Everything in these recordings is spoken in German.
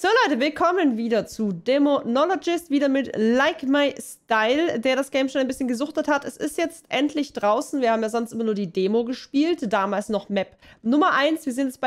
So Leute, willkommen wieder zu Demonologist, wieder mit Like My Style, der das Game schon ein bisschen gesuchtet hat. Es ist jetzt endlich draußen, wir haben ja sonst immer nur die Demo gespielt, damals noch Map Nummer 1, wir sind jetzt bei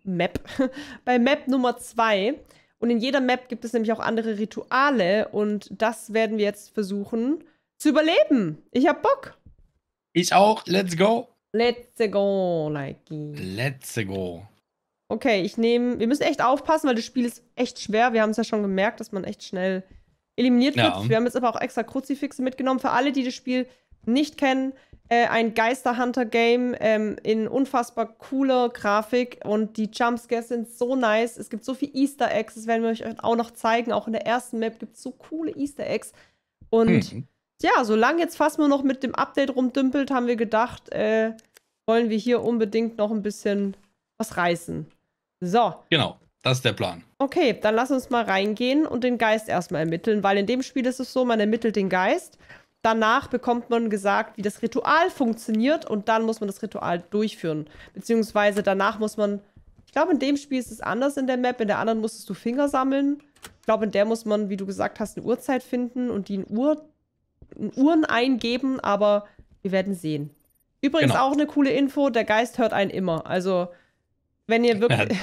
bei Map Nummer 2. Und in jeder Map gibt es nämlich auch andere Rituale und das werden wir jetzt versuchen zu überleben. Ich hab Bock. Ich auch, let's go. Let's go, Likey. Let's go. Okay, wir müssen echt aufpassen, weil das Spiel ist echt schwer. Wir haben es ja schon gemerkt, dass man echt schnell eliminiert wird. Ja. Wir haben jetzt aber auch extra Kruzifixe mitgenommen. Für alle, die das Spiel nicht kennen, ein Geisterhunter-Game in unfassbar cooler Grafik und die Jumpscares sind so nice. Es gibt so viel Easter Eggs, das werden wir euch auch noch zeigen. Auch in der ersten Map gibt es so coole Easter Eggs. Und ja, solange jetzt fast nur noch mit dem Update rumdümpelt, haben wir gedacht, wollen wir hier unbedingt noch ein bisschen was reißen. So. Genau, das ist der Plan. Okay, dann lass uns mal reingehen und den Geist erstmal ermitteln, weil in dem Spiel ist es so, man ermittelt den Geist. Danach bekommt man gesagt, wie das Ritual funktioniert und dann muss man das Ritual durchführen. Beziehungsweise danach muss man, ich glaube in dem Spiel ist es anders in der Map, in der anderen musstest du Finger sammeln. Ich glaube in der muss man, wie du gesagt hast, eine Uhrzeit finden und die in Uhren eingeben, aber wir werden sehen. Übrigens auch eine coole Info, der Geist hört einen immer, also wenn ihr wirklich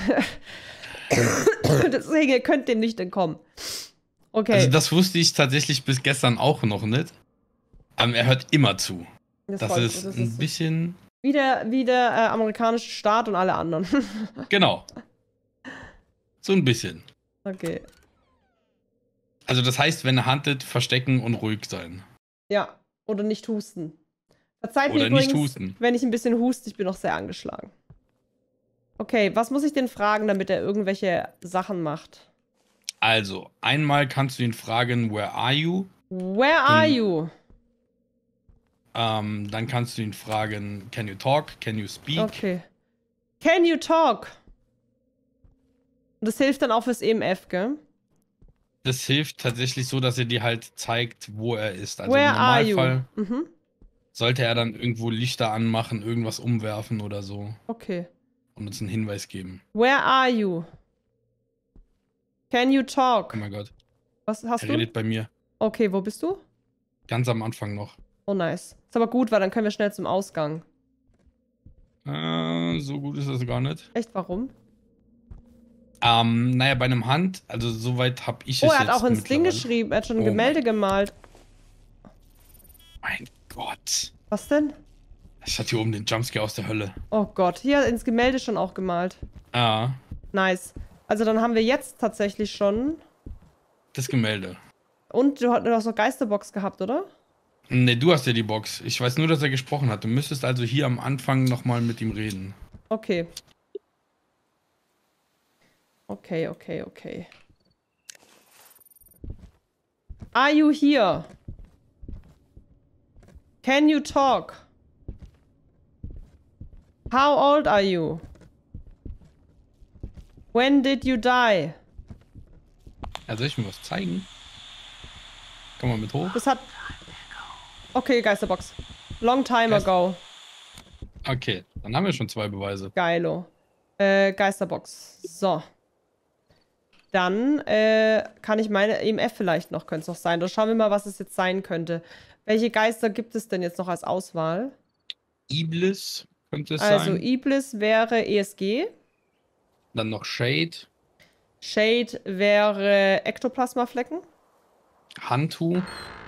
deswegen, ihr könnt dem nicht entkommen. Okay. Also das wusste ich tatsächlich bis gestern auch noch nicht. Aber er hört immer zu. Das ist ein bisschen... Wie der amerikanische Staat und alle anderen. Genau. So ein bisschen. Okay. Also das heißt, wenn er huntet, verstecken und ruhig sein. Ja, oder nicht husten. Verzeiht mir oder übrigens, nicht husten. Wenn ich ein bisschen huste, ich bin noch sehr angeschlagen. Okay, was muss ich denn fragen, damit er irgendwelche Sachen macht? Also, einmal kannst du ihn fragen, where are you? Where are you? Dann kannst du ihn fragen, can you talk? Can you speak? Okay. Can you talk? Und das hilft dann auch fürs EMF, gell? Das hilft tatsächlich so, dass er dir halt zeigt, wo er ist. Also where im Normalfall are you? sollte er dann irgendwo Lichter anmachen, irgendwas umwerfen oder so. Okay. Und uns einen Hinweis geben. Where are you? Can you talk? Oh mein Gott. Was hast du? Er redet bei mir. Okay, wo bist du? Ganz am Anfang noch. Oh, nice. Ist aber gut, weil dann können wir schnell zum Ausgang. So gut ist das gar nicht. Echt, warum? Naja, bei einem Hand, also soweit habe ich es jetzt. Oh, er hat auch ins Ding geschrieben. Er hat schon ein Gemälde gemalt. Mein Gott. Was denn? Ich hatte hier oben den Jumpscare aus der Hölle. Oh Gott, hier hat ins Gemälde schon auch gemalt. Ah. Nice. Also dann haben wir jetzt tatsächlich schon... Das Gemälde. Und du hast noch Geisterbox gehabt, oder? Ne, du hast ja die Box. Ich weiß nur, dass er gesprochen hat. Du müsstest also hier am Anfang nochmal mit ihm reden. Okay. Okay. Are you here? Can you talk? How old are you? When did you die? Ja, soll ich mir was zeigen? Komm mal mit hoch. Das hat... Okay, Geisterbox. Long time ago. Okay, dann haben wir schon 2 Beweise. Geilo. Geisterbox. So. Dann kann ich meine EMF vielleicht noch, könnte es noch sein. Oder schauen wir mal, was es jetzt sein könnte. Welche Geister gibt es denn jetzt noch als Auswahl? Iblis könnte es sein. Also Iblis wäre ESG. Dann noch Shade. Shade wäre Ektoplasmaflecken. Hantu.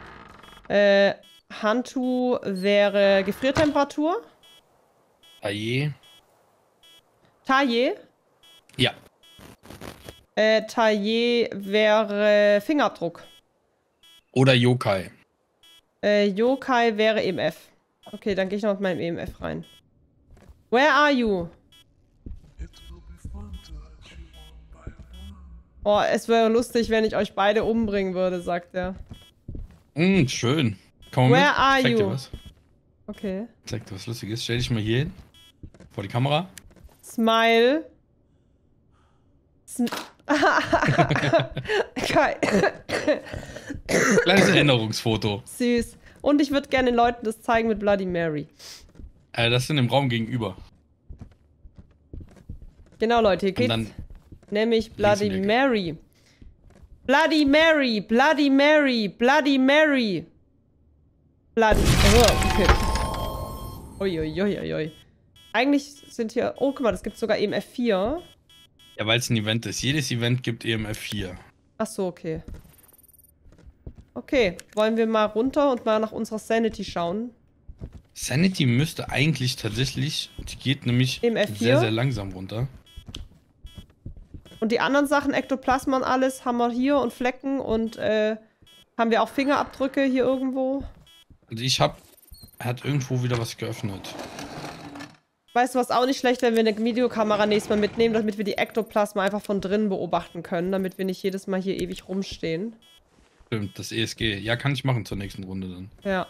Hantu wäre Gefriertemperatur. Taillé. Taillé. Ja. Taillé wäre Fingerabdruck. Oder Yokai. Yokai wäre EMF. Okay, dann gehe ich noch mit meinem EMF rein. Where are you? Oh, es wäre lustig, wenn ich euch beide umbringen würde, sagt er. Schön. Komm Where mit. are Zeig you? dir was. Okay. Zeig dir was Lustiges. Stell dich mal hier hin. Vor die Kamera. Smile. Geil. Kleines Erinnerungsfoto. Süß. Und ich würde gerne den Leuten das zeigen mit Bloody Mary. Das sind im Raum gegenüber. Genau, Leute, hier geht's nämlich Bloody Mary. Bloody Mary, Bloody Mary, Bloody Mary. Bloody... Oh, okay. Uiuiuiui. Eigentlich sind hier... Oh, guck mal, das gibt sogar EMF4. Ja, weil es ein Event ist. Jedes Event gibt EMF4. Ach so, okay. Okay, wollen wir mal runter und mal nach unserer Sanity schauen? Sanity müsste eigentlich tatsächlich... Die geht nämlich EMF4? sehr, sehr langsam runter. Und die anderen Sachen, Ektoplasma und alles, haben wir hier und Flecken und haben wir auch Fingerabdrücke hier irgendwo? Also er hat irgendwo wieder was geöffnet. Weißt du, was auch nicht schlecht, wenn wir eine Videokamera nächstes Mal mitnehmen, damit wir die Ektoplasma einfach von drinnen beobachten können, damit wir nicht jedes Mal hier ewig rumstehen. Stimmt, das ESG. Ja, kann ich machen zur nächsten Runde dann. Ja.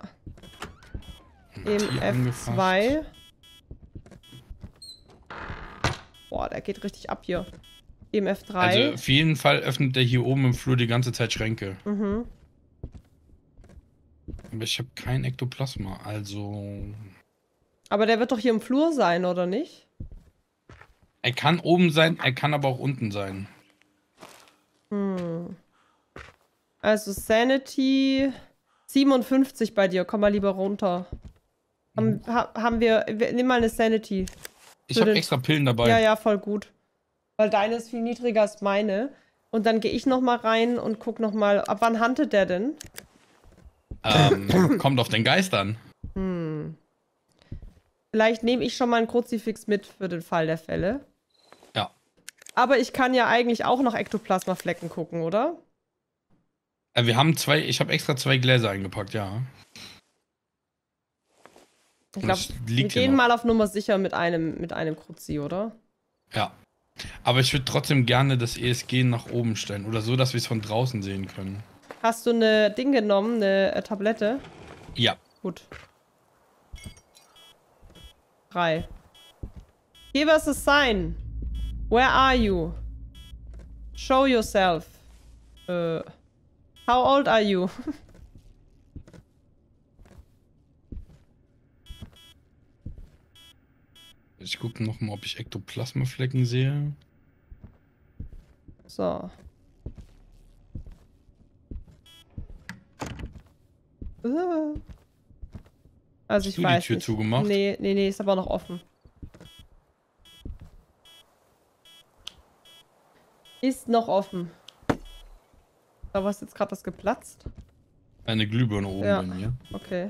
EMF2. Boah, der geht richtig ab hier. EMF3. Also auf jeden Fall öffnet der hier oben im Flur die ganze Zeit Schränke. Mhm. Aber ich habe kein Ektoplasma, also... Aber der wird doch hier im Flur sein, oder nicht? Er kann oben sein, er kann aber auch unten sein. Also Sanity 57 bei dir. Komm mal lieber runter. Haben wir... Nimm mal eine Sanity. Ich habe extra Pillen dabei. Ja, ja, voll gut. Weil deine ist viel niedriger als meine. Und dann gehe ich nochmal rein und guck nochmal, ab wann huntet der denn? Kommt auf den Geist an. Vielleicht nehme ich schon mal einen Kruzifix mit für den Fall der Fälle. Ja. Aber ich kann ja eigentlich auch noch Ektoplasmaflecken gucken, oder? Wir haben ich habe extra 2 Gläser eingepackt, ja. Ich glaube, wir gehen mal auf Nummer sicher mit einem Kruzi, oder? Ja. Aber ich würde trotzdem gerne das ESG nach oben stellen. Oder so, dass wir es von draußen sehen können. Hast du eine Ding genommen, eine Tablette? Ja. Gut. 3. Give us a sign. Where are you? Show yourself. How old are you? Ich gucke nochmal, ob ich Ektoplasmaflecken sehe. So. Also ich weiß nicht. Hast du die Tür zugemacht? Nee, ist aber noch offen. Ist noch offen. Da war jetzt gerade was geplatzt. Eine Glühbirne oben bei mir. Okay.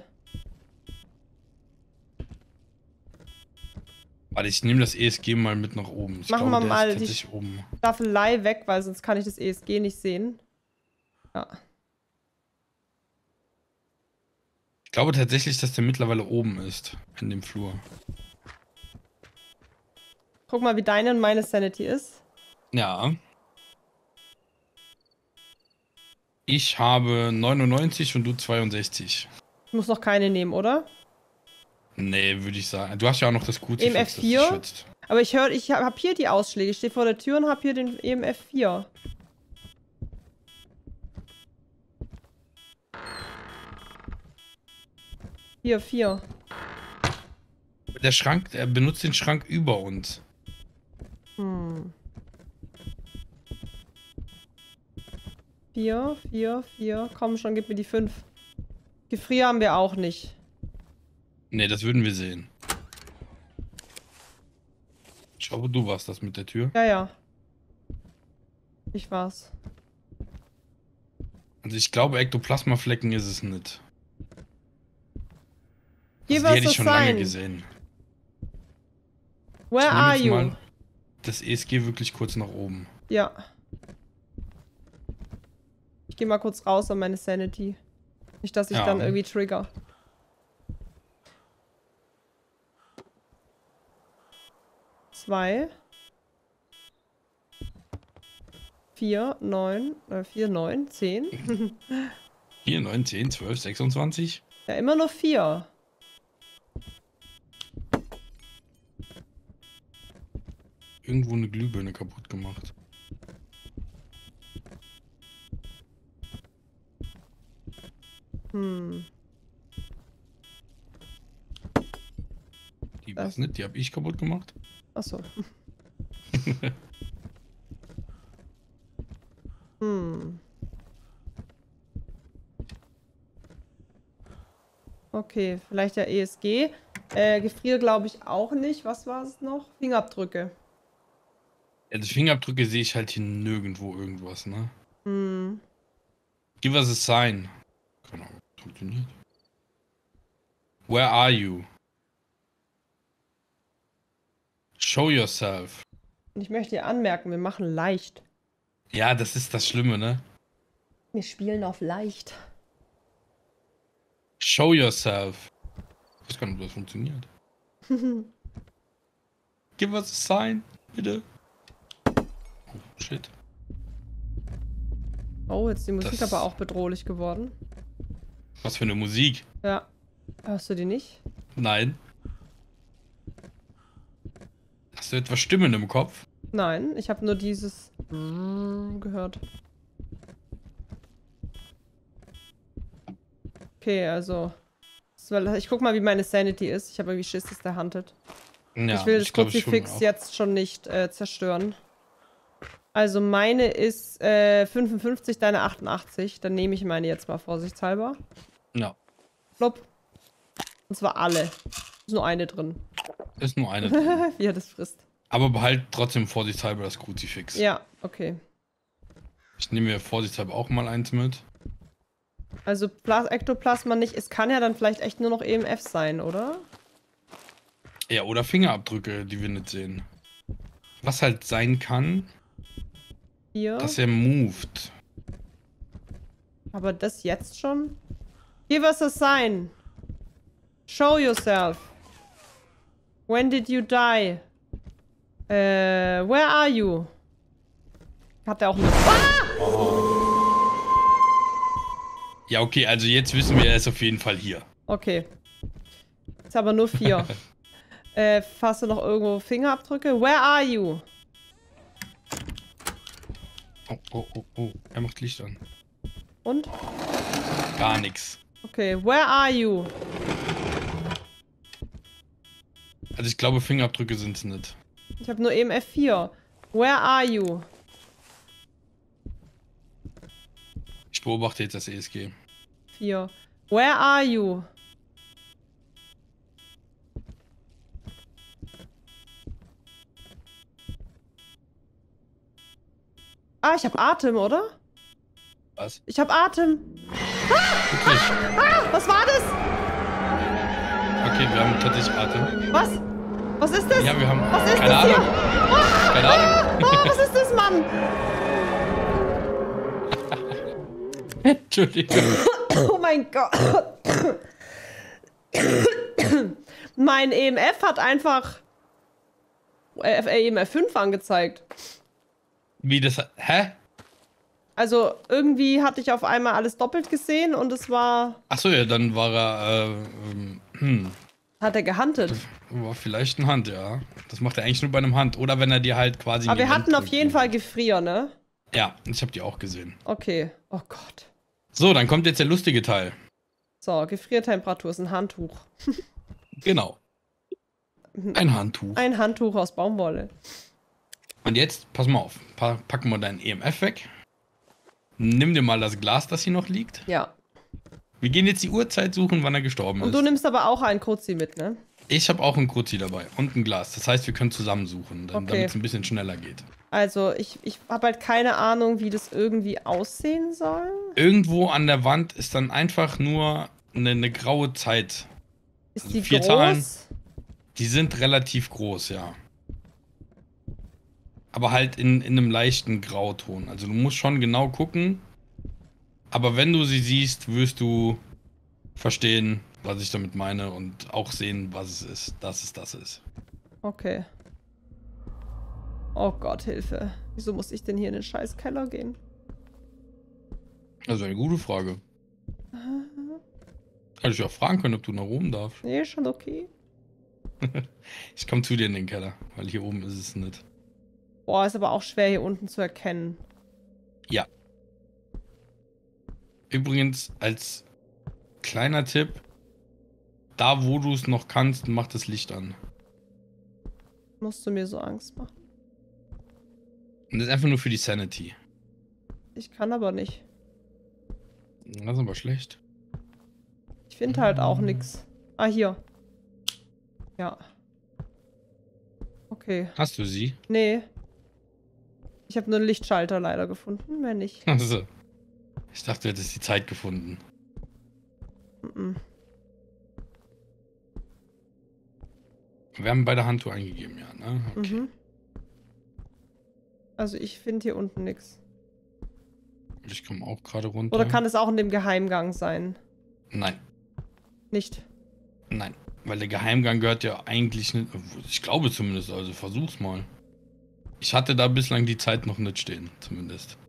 Warte, ich nehme das ESG mal mit nach oben. Machen wir mal die oben. Staffelei weg, weil sonst kann ich das ESG nicht sehen. Ja. Ich glaube tatsächlich, dass der mittlerweile oben ist. In dem Flur. Guck mal, wie deine und meine Sanity ist. Ja. Ich habe 99 und du 62. Ich muss noch keine nehmen, oder? Nee, würde ich sagen. Du hast ja auch noch das Kruzifix, EMF4? das schützt. Aber ich habe hier die Ausschläge. Ich stehe vor der Tür und habe hier den EMF4. Hier, 4. Der Schrank, er benutzt den Schrank über uns. 4. Komm schon, gib mir die 5. Gefrier haben wir auch nicht. Nee, das würden wir sehen. Ich glaube, du warst das mit der Tür. Ja. Ich war's. Also ich glaube, Ektoplasmaflecken ist es nicht. Hier Also die hätte was ich schon sein. lange gesehen. Where are you? Mal das ESG wirklich kurz nach oben. Ja. Ich gehe mal kurz raus an meine Sanity. Nicht, dass ich dann irgendwie trigger. Zwei. 4, 9, 4, 9, 10. 4, 9, 10, 12, 26. Ja, immer nur 4. Irgendwo eine Glühbirne kaputt gemacht. Die war's nicht, die habe ich kaputt gemacht. Achso. Okay, vielleicht der ESG. Gefrier glaube ich auch nicht. Was war es noch? Fingerabdrücke. Ja, die Fingerabdrücke sehe ich halt hier nirgendwo irgendwas, ne? Hm. Give us a sign. Keine Ahnung, funktioniert. Where are you? Show yourself. Und ich möchte dir anmerken, wir machen leicht. Ja, das ist das Schlimme, ne? Wir spielen auf leicht. Show yourself. Ich weiß gar nicht, ob das funktioniert. Give us a sign, bitte. Oh, shit. Oh, jetzt ist die Musik aber auch bedrohlich geworden. Was für eine Musik? Ja. Hörst du die nicht? Nein. Hast du etwas Stimmen im Kopf? Nein, ich habe nur dieses gehört. Okay, also. Ich guck mal, wie meine Sanity ist. Ich habe irgendwie Schiss, dass der huntet. Ja, ich will das Kruzifix jetzt schon nicht zerstören. Also meine ist 55, deine 88. Dann nehme ich meine jetzt mal vorsichtshalber. Ja. Flop. Und zwar alle. Ist nur eine drin. Ist nur eine drin. Wie er das frisst. Aber behalt trotzdem vorsichtshalber das Kruzifix. Ja, okay. Ich nehme mir vorsichtshalber auch mal eins mit. Also Ektoplasma nicht. Es kann ja dann vielleicht echt nur noch EMF sein, oder? Ja, oder Fingerabdrücke, die wir nicht sehen. Was halt sein kann, Hier. dass er moved. Aber das jetzt schon? Give us a sign. Show yourself. When did you die? Where are you? Hat er auch eine... Ja, okay, also jetzt wissen wir, er ist auf jeden Fall hier. Okay. Ist aber nur 4. Hast du noch irgendwo Fingerabdrücke? Where are you? Oh, oh, oh, oh. Er macht Licht an. Und? Gar nichts. Okay, where are you? Also ich glaube, Fingerabdrücke sind es nicht. Ich habe nur EMF 4. Where are you? Ich beobachte jetzt das ESG. 4. Where are you? Ah, ich habe Atem, oder? Was? Ich habe Atem. Wirklich? Was war das? Okay, wir haben tatsächlich Atem. Was? Was ist das? Ja, wir haben... Was ist keine das Ahnung. hier? Keine Ahnung. Was ist das, Mann? Entschuldigung. Oh mein Gott. Mein EMF hat einfach EMF 5 angezeigt. Wie das... Hä? Also irgendwie hatte ich auf einmal alles doppelt gesehen und es war... Achso, ja, dann war er... Hat er gehuntet. War vielleicht ein Hand, ja. Das macht er eigentlich nur bei einem Hand. Oder wenn er dir halt quasi... Aber wir hatten auf jeden Fall Gefrier, ne? Ja, ich habe die auch gesehen. Okay. Oh Gott. So, dann kommt jetzt der lustige Teil. So, Gefriertemperatur ist ein Handtuch. Genau. Ein Handtuch. Ein Handtuch aus Baumwolle. Und jetzt, pass mal auf. Packen wir deinen EMF weg. Nimm dir mal das Glas, das hier noch liegt. Ja. Wir gehen jetzt die Uhrzeit suchen, wann er gestorben ist. Und du nimmst aber auch einen Kruzi mit, ne? Ich habe auch einen Kruzi dabei und ein Glas. Das heißt, wir können zusammen suchen, damit es ein bisschen schneller geht. Also, ich habe halt keine Ahnung, wie das irgendwie aussehen soll. Irgendwo an der Wand ist dann einfach nur eine graue Zeit. Ist Also die 4 groß? Zahlen. Die sind relativ groß, ja. Aber halt in einem leichten Grauton. Also du musst schon genau gucken. Aber wenn du sie siehst, wirst du verstehen, was ich damit meine und auch sehen, was es ist, dass es das ist. Okay. Oh Gott, Hilfe. Wieso muss ich denn hier in den scheiß Keller gehen? Also eine gute Frage. Hätte ich auch fragen können, ob du nach oben darfst. Nee, schon okay. Ich komme zu dir in den Keller, weil hier oben ist es nicht. Boah, ist aber auch schwer hier unten zu erkennen. Ja. Übrigens, als kleiner Tipp, da wo du es noch kannst, mach das Licht an. Musst du mir so Angst machen? Und das ist einfach nur für die Sanity. Ich kann aber nicht. Das ist aber schlecht. Ich finde halt auch nichts. Ah, hier. Ja. Okay. Hast du sie? Nee. Ich habe nur einen Lichtschalter leider gefunden, mehr nicht. Also, ich dachte, du hättest die Zeit gefunden. Mhm. Wir haben beide Handtuch eingegeben, ja, ne? Okay. Mhm. Also ich finde hier unten nichts. Ich komme auch gerade runter. Oder kann es auch in dem Geheimgang sein? Nein. Nicht. Nein. Weil der Geheimgang gehört ja eigentlich nicht. Ich glaube zumindest, also versuch's mal. Ich hatte da bislang die Zeit noch nicht stehen, zumindest.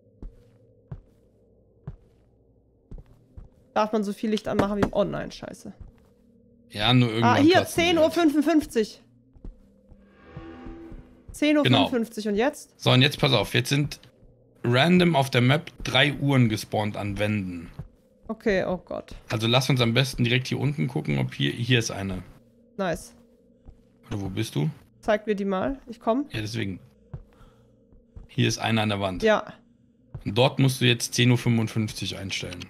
Darf man so viel Licht anmachen wie... Oh nein, scheiße. Ja, nur irgendwann. Ah, hier, platzen die halt. 10:55 Uhr. 10:55 Uhr Genau. und jetzt? So, und jetzt pass auf. Jetzt sind random auf der Map 3 Uhren gespawnt an Wänden. Okay, oh Gott. Also lass uns am besten direkt hier unten gucken, ob hier ist eine. Nice. Oder wo bist du? Zeig mir die mal. Ich komm. Ja, deswegen. Hier ist eine an der Wand. Ja. Und dort musst du jetzt 10:55 Uhr einstellen.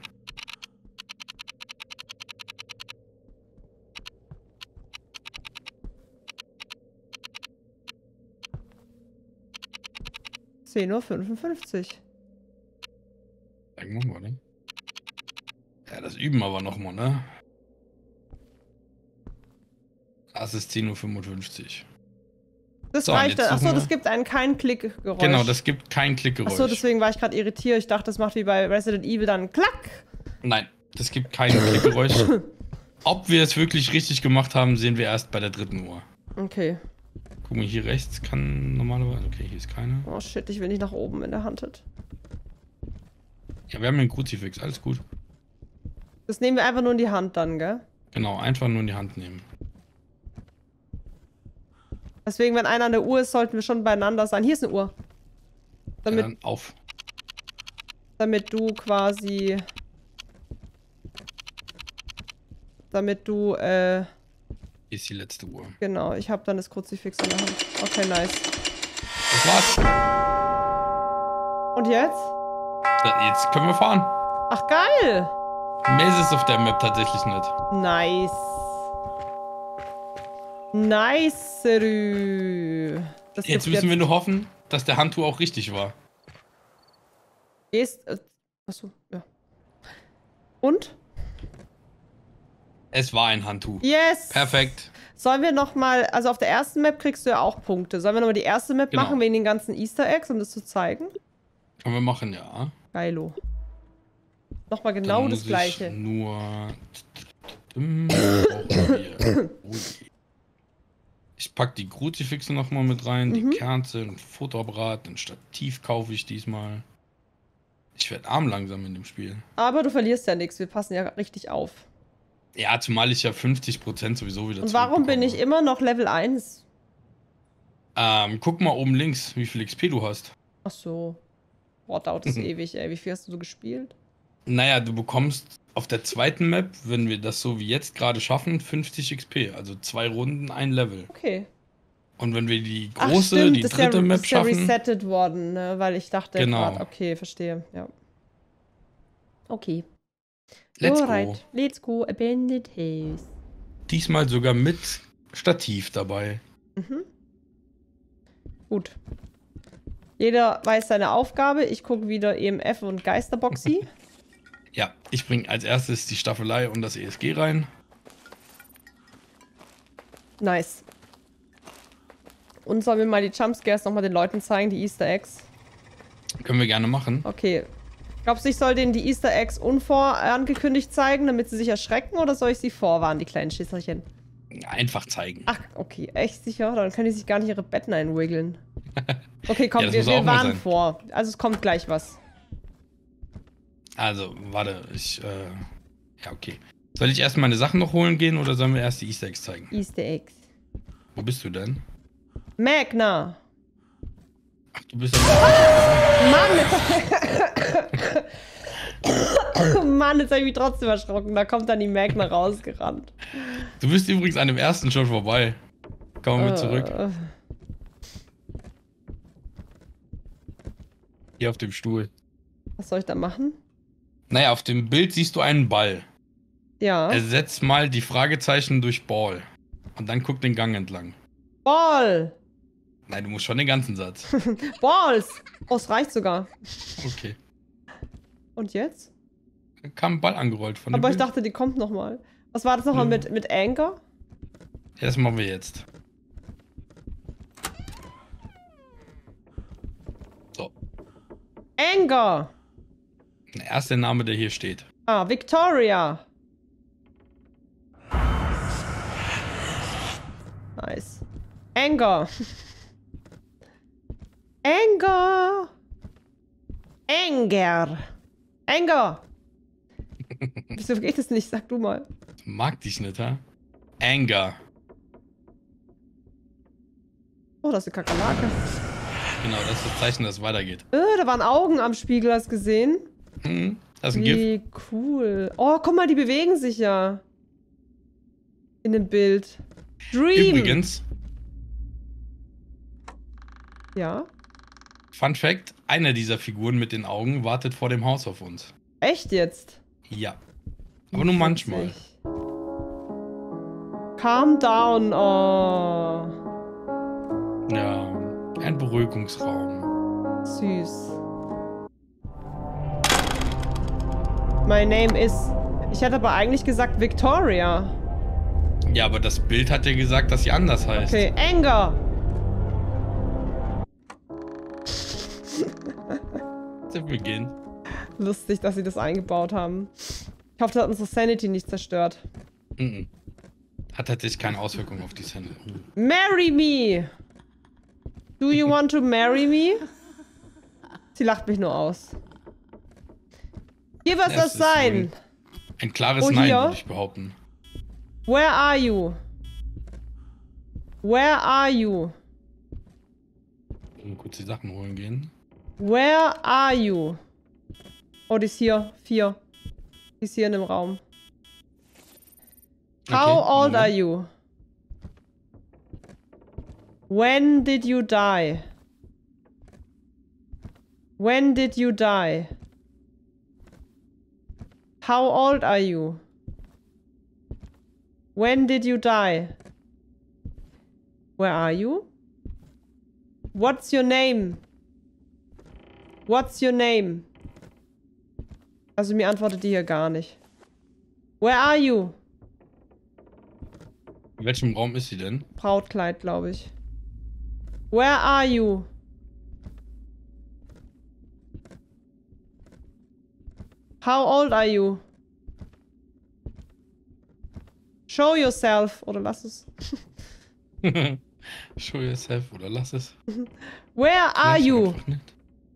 Uhr. 55. Irgendwann, warte. Ja, das üben wir aber nochmal, ne? Das ist 10:55 Uhr. Das So, und reicht jetzt dann. Achso, suchen wir- das gibt kein Klickgeräusch. Genau, das gibt kein Klickgeräusch. Achso, deswegen war ich gerade irritiert. Ich dachte, das macht wie bei Resident Evil dann Klack. Nein, das gibt kein Klickgeräusch. Ob wir es wirklich richtig gemacht haben, sehen wir erst bei der 3. Uhr. Okay. Guck mal, hier rechts kann normalerweise... Okay, hier ist keine. Oh shit, ich will nicht nach oben in der Hand. Ja, wir haben einen Kruzifix, alles gut. Das nehmen wir einfach nur in die Hand dann, gell? Genau, einfach nur in die Hand nehmen. Deswegen, wenn einer an der Uhr ist, sollten wir schon beieinander sein. Hier ist eine Uhr. Ja, Damit, dann auf. damit du quasi... Damit du, Hier ist die letzte Uhr. genau, ich habe dann das Kruzifix in der Hand. Okay, nice. Das war's. Und jetzt? Jetzt können wir fahren. Ach, geil! Mehr ist es auf der Map tatsächlich nicht. Nice. Nice. Das Jetzt müssen wir nur hoffen, dass der Handtuch auch richtig war. Achso, ja. Und? Es war ein Handtuch. Yes! Perfekt. Sollen wir nochmal, also auf der ersten Map kriegst du ja auch Punkte. Sollen wir nochmal die erste Map Genau. machen, wegen den ganzen Easter Eggs, um das zu zeigen? Können wir machen, ja. Geilo. Nochmal genau Dann das muss gleiche. Ich nur... brauchen wir. Oh je. Ich pack die Kruzifixe nochmal mit rein, die Kerze, ein Fotoapparat, ein Stativ kaufe ich diesmal. Ich werde arm langsam in dem Spiel. Aber du verlierst ja nichts, wir passen ja richtig auf. Ja, zumal ich ja 50% sowieso wieder Und warum bin ich zurückbekomme. immer noch Level 1? Guck mal oben links, wie viel XP du hast. Ach so. Boah, dauert das ewig, ey. Wie viel hast du so gespielt? Naja, du bekommst auf der zweiten Map, wenn wir das so wie jetzt gerade schaffen, 50 XP. Also 2 Runden, ein Level. Okay. Und wenn wir die Ach, große, stimmt, die das ist dritte ja, Map ist ja schaffen... resettet worden, ne? Weil ich dachte Genau. grad, okay, verstehe, ja. Okay. Let's Alright, go. let's go, abandoned house. Diesmal sogar mit Stativ dabei. Mhm. Gut. Jeder weiß seine Aufgabe. Ich gucke wieder EMF und Geisterboxy. Ja, ich bringe als erstes die Staffelei und das ESG rein. Nice. Und sollen wir mal die Jumpscares nochmal den Leuten zeigen, die Easter Eggs? Können wir gerne machen. Okay. Glaubst du, ich soll denen die Easter Eggs unvorangekündigt zeigen, damit sie sich erschrecken, oder soll ich sie vorwarnen, die kleinen Schisserchen? Einfach zeigen. Ach, okay. Echt sicher? Dann können die sich gar nicht ihre Betten einwiggeln. Okay, komm, Ja, das wir muss auch mal warnen sein. vor. Also es kommt gleich was. Also, warte, ja, okay. Soll ich erst meine Sachen noch holen gehen oder sollen wir erst die Easter Eggs zeigen? Easter Eggs. Wo bist du denn? Magna! Ach, du bist ja... Mann, jetzt habe ich mich trotzdem erschrocken. Da kommt dann die Magna rausgerannt. Du bist übrigens an dem ersten schon vorbei. Kommen wir zurück. Hier auf dem Stuhl. Was soll ich da machen? Naja, auf dem Bild siehst du einen Ball. Ja. Ersetz mal die Fragezeichen durch Ball. Und dann guck den Gang entlang. Ball. Nein, du musst schon den ganzen Satz. Balls. Oh, es reicht sogar. Okay. Und jetzt? Da kam ein Ball angerollt von dem Aber ich Bild. dachte, die kommt nochmal. Was war das nochmal mit Anger? Ja, das machen wir jetzt. So. Anger. Der erste Name, der hier steht. Ah, Victoria. Nice. Anger. Anger. Anger. Anger. Wieso geht das nicht? Sag du mal. Mag dich nicht, ha? Anger. Oh, das ist eine Kakerlake. Genau, das ist das Zeichen, dass es weitergeht. Da waren Augen am Spiegel, hast du gesehen? Das ist ein Gift. Wie cool. Oh, guck mal, die bewegen sich ja. In dem Bild. Dream. Übrigens, Ja. Fun Fact, einer dieser Figuren mit den Augen wartet vor dem Haus auf uns. Echt jetzt? Ja. Aber nur manchmal. Witzig. Calm down. Oh. Ja, ein Beruhigungsraum. Süß. My name is... Ich hätte aber eigentlich gesagt Victoria. Ja, aber das Bild hat ja gesagt, dass sie anders heißt. Okay, Anger. Zu Beginn. Lustig, dass sie das eingebaut haben. Ich hoffe, das hat unsere Sanity nicht zerstört. Hat tatsächlich keine Auswirkung auf die Szene. Marry me! Do you want to marry me? Sie lacht mich nur aus. Hier was das sein. Ein klares Oh, Nein, hier? würde ich behaupten. Where are you? Where are you? Kurz die Sachen holen gehen. Where are you? Oh, die ist hier. 4. Die ist hier in dem Raum. How Okay, old Moment. are you? When did you die? When did you die? How old are you? When did you die? Where are you? What's your name? What's your name? Also mir antwortet die hier gar nicht. Where are you? In welchem Raum ist sie denn? Brautkleid, glaube ich. Where are you? How old are you? Show yourself. Oder lass es. Show yourself oder lass es. Where are Vielleicht you? einfach nicht.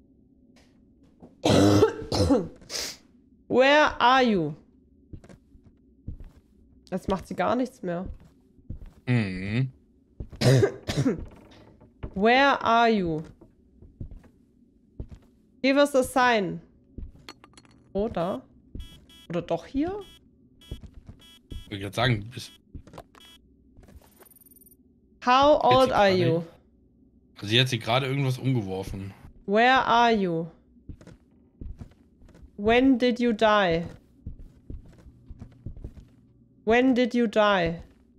Where are you? Jetzt macht sie gar nichts mehr. Mhm. Where are you? Give us a sign. Oder? Oder doch hier? Ich würde jetzt sagen, du bist. How old sie are gerade- you? Also sie hat sie gerade irgendwas umgeworfen. Where are you? When did you die? When did you die?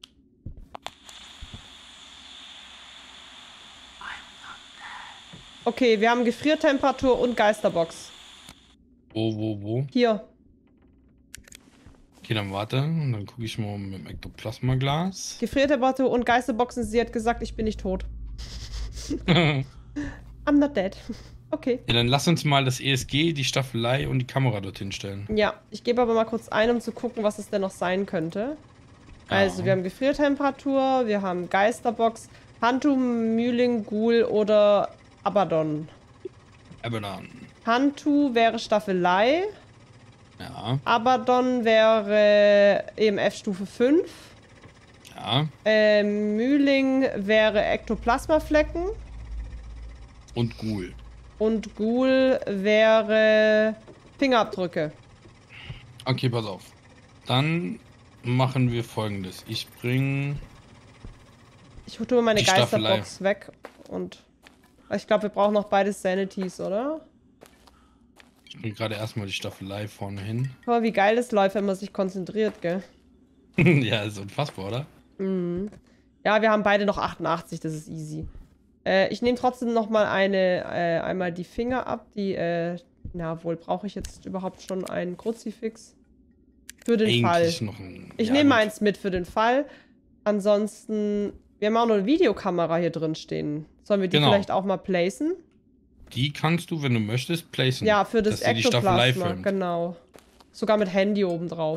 Okay, wir haben Gefriertemperatur und Geisterbox. Wo? Hier. Okay, dann warte. Und dann gucke ich mal mit dem Ektoplasma-Glas. Gefriertemperatur und Geisterboxen. Sie hat gesagt, ich bin nicht tot. I'm not dead. Okay. Ja, dann lass uns mal das ESG, die Staffelei und die Kamera dorthin stellen. Ja, ich gebe aber mal kurz ein, um zu gucken, was es denn noch sein könnte. Also, Ja. wir haben Gefriertemperatur, wir haben Geisterbox, Hantu, Mühling, Ghoul oder Abaddon. Aber dann. Hantu wäre Staffelei, Ja, Abaddon wäre EMF Stufe 5, ja. Mühling wäre Ektoplasmaflecken Und Ghoul. und Ghoul wäre Fingerabdrücke. Okay, pass auf. Dann machen wir Folgendes. Ich bring. Ich tue meine Die Staffelei. Geisterbox weg und ich glaube, wir brauchen noch beide Sanities, oder? Ich bin gerade erstmal die Staffelei vorne hin. Guck mal, wie geil es läuft, wenn man sich konzentriert, gell? Ja, ist unfassbar, oder? Mhm. Ja, wir haben beide noch 88, das ist easy. Ich nehme trotzdem noch mal einmal die Finger ab, na wohl, brauche ich jetzt überhaupt schon einen Kruzifix? Für den Eigentlich Fall. noch ein... Ich ja, nehme gut. eins mit für den Fall. Ansonsten, wir haben auch noch eine Videokamera hier drin stehen. Sollen wir die Genau. vielleicht auch mal placen? Die kannst du, wenn du möchtest, placen. Ja, für das dass sie die Staffelei Ektoplasma, filmt. genau. Sogar mit Handy oben drauf.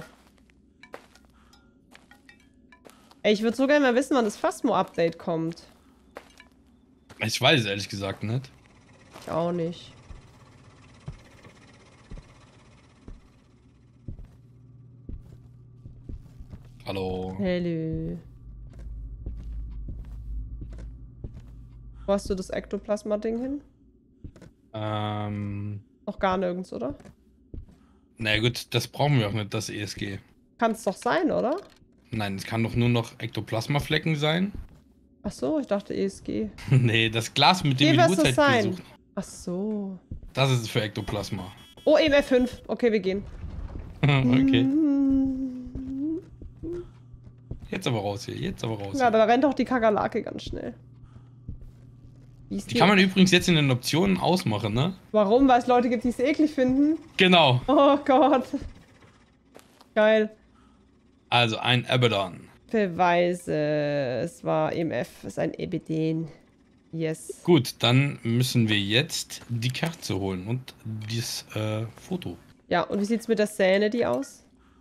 Ey, ich würde so gerne mal wissen, wann das Phasmo-Update kommt. Ich weiß es ehrlich gesagt nicht. Ich auch nicht. Hallo. Hello. Wo hast du das Ektoplasma-Ding hin? Noch gar nirgends, oder? Na gut, das brauchen wir auch nicht, das ESG. Kann es doch sein, oder? Nein, es kann doch nur noch Ektoplasmaflecken sein. Ach so, ich dachte ESG. Nee, das Glas, mit dem Hier wir die wir's das Uhrzeit sein. gesucht. Ach so. Das ist für Ektoplasma. Oh, EMF5. Okay, wir gehen. Okay. Mhm. Jetzt aber raus hier, jetzt aber raus. Ja, Hier. da rennt auch die Kakerlake ganz schnell. Wie ist Die kann man übrigens jetzt in den Optionen ausmachen, ne? Warum? Weil es Leute gibt, die es eklig finden? Genau. Oh Gott. Geil. Also ein Abaddon. Beweise. Es war EMF. Es ist ein Ebeden. Yes. Gut, dann müssen wir jetzt die Kerze holen und dieses Foto. Ja, und wie sieht's mit der Sanity aus?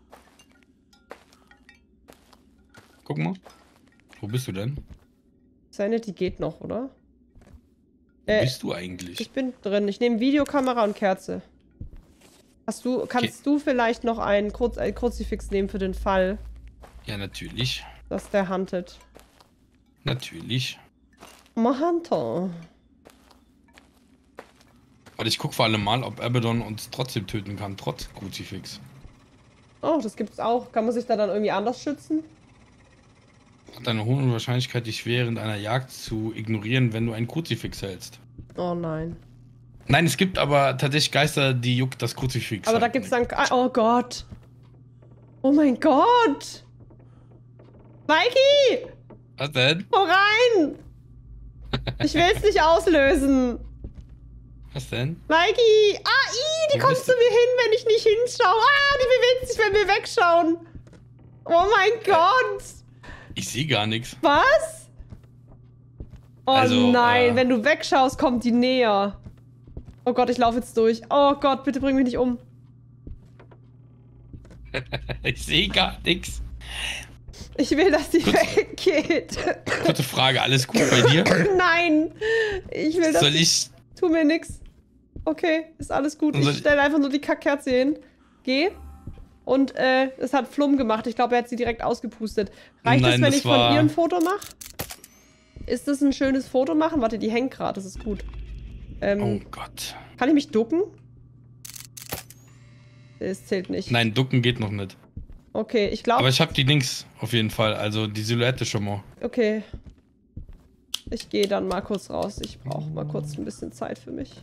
Guck mal. Wo bist du denn? Sanity geht noch, oder? Wo bist du eigentlich? Ich bin drin. Ich nehme Videokamera und Kerze. Kannst du vielleicht noch ein Kruzifix nehmen für den Fall, Ja, natürlich. dass der huntet? Natürlich. Hunter. Und ich guck vor allem mal, ob Abaddon uns trotzdem töten kann, trotz Kruzifix. Oh, das gibt's auch. Kann man sich da dann irgendwie anders schützen? Hat eine hohe Wahrscheinlichkeit, dich während einer Jagd zu ignorieren, wenn du einen Kruzifix hältst. Oh nein. Nein, es gibt aber tatsächlich Geister, die juckt das Kruzifix. Aber da halt gibt's nicht. dann... Oh Gott. Oh mein Gott. Mikey! Was denn? Hau rein! Ich will's nicht auslösen. Was denn? Mikey! Die Wo kommt bist zu du? mir hin, wenn ich nicht hinschaue. Die bewegt sich, wenn wir wegschauen. Oh mein Gott! Ich sehe gar nichts. Was? Oh Also, nein, wenn du wegschaust, kommt die näher. Oh Gott, ich laufe jetzt durch. Oh Gott, bitte bring mich nicht um. Ich sehe gar nichts. Ich will, dass die weggeht. Kurze Frage, alles gut bei dir? Nein! Ich will, dass Soll ich... Tu mir nix. Okay, ist alles gut. Soll Ich ich- stelle einfach nur die Kackkerze hin. Geh. Und es hat Flumm gemacht. Ich glaube, er hat sie direkt ausgepustet. Reicht Nein, es, wenn das ich von war- ihr ein Foto mache? Ist das ein schönes Foto machen? Warte, die hängt gerade. Das ist gut. Oh Gott. Kann ich mich ducken? Es zählt nicht. Nein, ducken geht noch nicht. Okay, ich Aber glaube... ich habe die Dings auf jeden Fall, also die Silhouette schon mal. Okay. Ich gehe dann mal kurz raus. Ich brauche mal kurz ein bisschen Zeit für mich.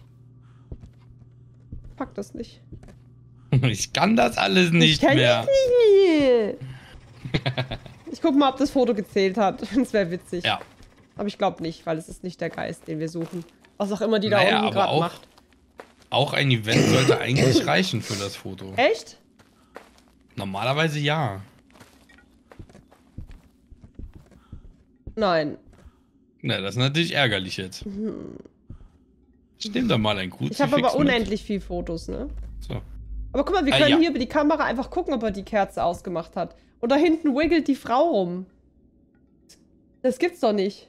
Pack das nicht. Ich kann das alles nicht kenn mehr. ich nicht. Ich guck mal, ob das Foto gezählt hat. Das wäre witzig. Ja. Aber ich glaube nicht, weil es ist nicht der Geist, den wir suchen. Was auch immer die da Naja, unten aber gerade auch- macht. Auch ein Event sollte eigentlich reichen für das Foto. Echt? Normalerweise ja. Nein. Na, das ist natürlich ärgerlich jetzt. Ich nehme da mal ein Kruzifix Ich habe aber mit. unendlich viel Fotos, ne? So. Aber guck mal, wir Ah, können ja. hier über die Kamera einfach gucken, ob er die Kerze ausgemacht hat. Und da hinten wiggelt die Frau rum. Das gibt's doch nicht.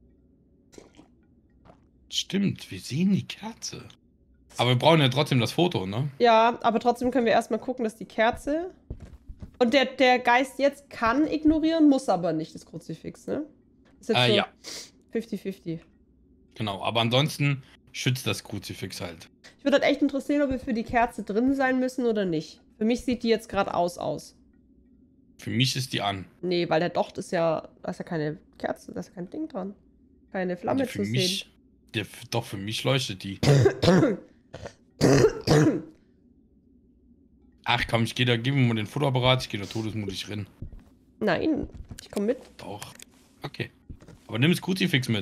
Stimmt, wir sehen die Kerze. Aber wir brauchen ja trotzdem das Foto, ne? Ja, aber trotzdem können wir erstmal gucken, dass die Kerze... Und der Geist jetzt kann ignorieren, muss aber nicht, das Kruzifix, ne? Ist jetzt so Ja, 50-50. genau. Aber ansonsten schützt das Kruzifix halt. Ich würde halt echt interessieren, ob wir für die Kerze drin sein müssen oder nicht. Für mich sieht die jetzt gerade aus. Für mich ist die an. Nee, weil der Docht ist ja... Da ist ja keine Kerze, da ist ja kein Ding dran. Keine Flamme Also zu sehen. doch, für mich leuchtet die. Ach komm, ich gehe da, gib mir mal den Fotoapparat, ich gehe da todesmutig rein. Nein, ich komme mit. Doch. Okay. Aber nimm das Kruzifix mit.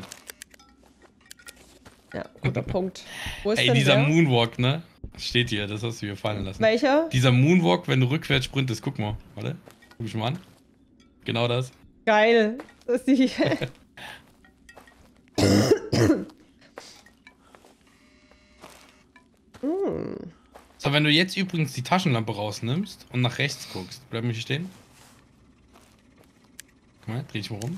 Ja, guter Punkt. Wo ist Ey, denn dieser der? Moonwalk, ne? Steht hier, das hast du hier fallen lassen. Welcher? Dieser Moonwalk, wenn du rückwärts sprintest, guck mal. Warte. Guck mich mal an. Genau das. Geil. Das ist die. So, wenn du jetzt übrigens die Taschenlampe rausnimmst und nach rechts guckst, bleib mich hier stehen. Guck mal, dreh dich mal rum.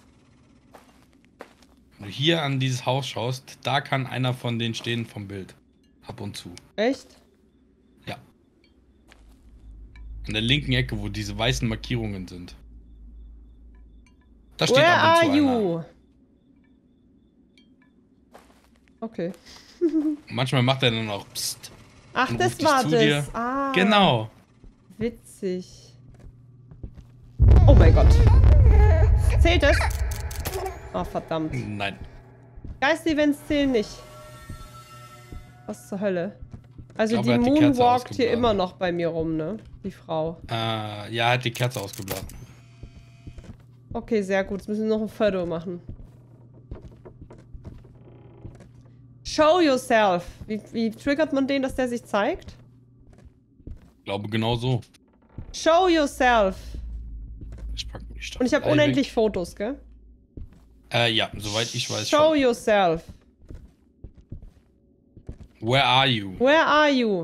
Wenn du hier an dieses Haus schaust, da kann einer von denen stehen vom Bild. Ab und zu. Echt? Ja. An der linken Ecke, wo diese weißen Markierungen sind. Da steht Where ab und zu are einer. you? Okay. Manchmal macht er dann auch Psst. Ach, und das ruft dich war zu das. dir. Ah. Genau. Witzig. Oh mein Gott. Zählt es? Oh, verdammt. Nein. Geist-Events zählen nicht. Was zur Hölle? Also Ich glaube, die er hat die Kerze Moonwalkt hier ausgeblasen. immer noch bei mir rum, ne? Die Frau. Ja, er hat die Kerze ausgeblasen. Okay, sehr gut. Jetzt müssen wir noch ein Foto machen. Show yourself. Wie triggert man den, dass der sich zeigt? Ich glaube, genau so. Show yourself. Ich pack die Stadt Und ich habe unendlich Fotos, gell? Ja, soweit ich weiß Show schon. yourself. Where are you? Where are you?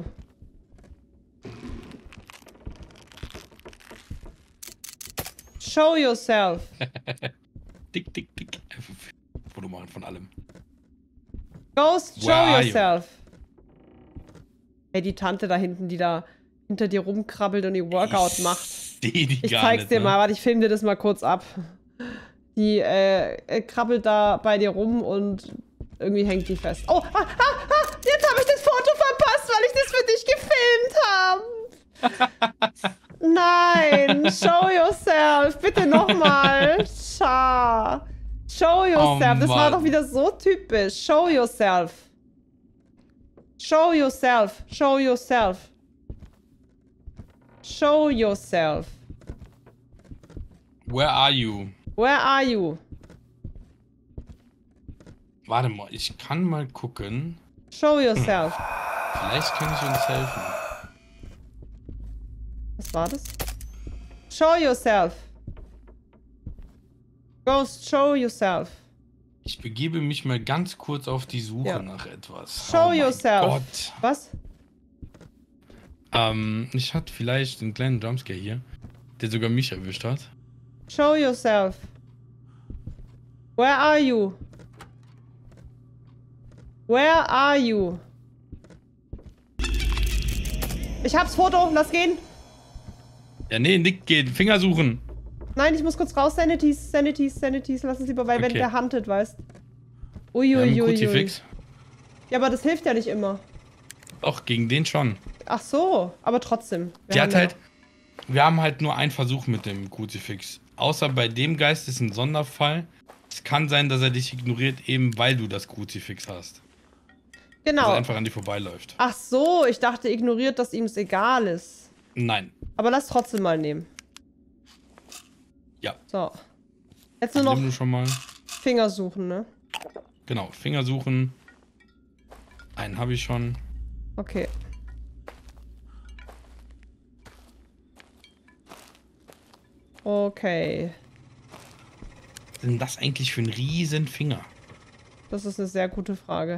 Show yourself. Tick, tick, tick. Foto machen von allem. Ghost, show Where are you? yourself. Ey, die Tante da hinten, die da hinter dir rumkrabbelt und ihr Workout macht. Ich zeig's dir mal, warte, ich film dir das mal kurz ab. Die krabbelt da bei dir rum und irgendwie hängt die fest. Oh, jetzt habe ich das Foto verpasst, weil ich das für dich gefilmt habe. Nein, show yourself. Bitte nochmal. Show yourself. Das war Mann. doch wieder so typisch. Show yourself. Show yourself. Show yourself. Show yourself. Where are you? Where are you? Warte mal, ich kann mal gucken. Show yourself. Vielleicht kann ich uns helfen. Was war das? Show yourself. Ghost, show yourself. Ich begebe mich mal ganz kurz auf die Suche Ja. nach etwas. Show mein yourself. Gott. Was? Ich hatte vielleicht einen kleinen Jumpscare hier, der sogar mich erwischt hat. Show yourself. Where are you? Where are you? Ich hab's Foto, lass gehen. Ja, nee, Nick geht. Finger suchen. Nein, ich muss kurz raus. Sanities, lass uns lieber, weil wenn Okay. der huntet, weißt. Kruzifix. Uiuiui. Ja, aber das hilft ja nicht immer. Doch, gegen den schon. Ach so, aber trotzdem. Wir haben halt nur einen Versuch mit dem Kruzifix. Außer bei dem Geist ist ein Sonderfall. Es kann sein, dass er dich ignoriert, eben weil du das Kruzifix hast. Dass Genau. er einfach an dir vorbeiläuft. Ach so, ich dachte, ignoriert, dass ihm es egal ist. Nein. Aber lass trotzdem mal nehmen. Ja. So. Jetzt nur noch Nimm du schon mal. Finger suchen, ne? Genau, Finger suchen. Einen habe ich schon. Okay. Okay. Was ist denn das eigentlich für ein riesen Finger? Das ist eine sehr gute Frage.